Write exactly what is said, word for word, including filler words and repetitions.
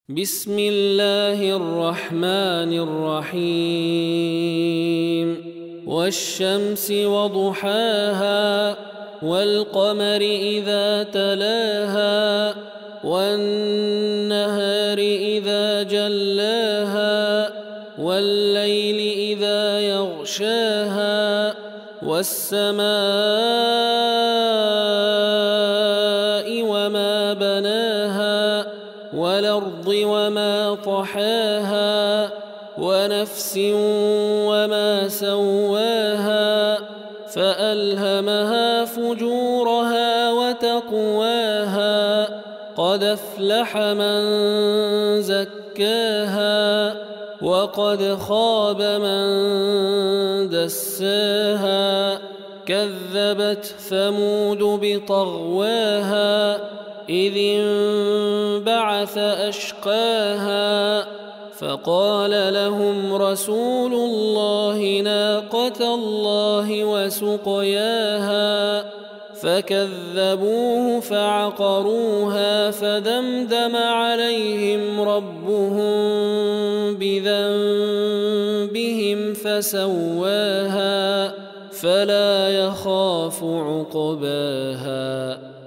بسم الله الرحمن الرحيم والشمس وضحاها والقمر إذا تلاها والنهار إذا جلاها والليل إذا يغشاها والسماء وما بناها والأرض وما طحاها ونفس وما سواها فألهمها فجورها وتقواها قد أفلح من زكاها وقد خاب من دساها كذبت ثمود بطغواها إذ انبعث أشقاها فقال لهم رسول الله ناقة الله وسقياها فكذبوه فعقروها فدمدم عليهم ربهم بذنبهم فسواها فلا يخاف عقباها.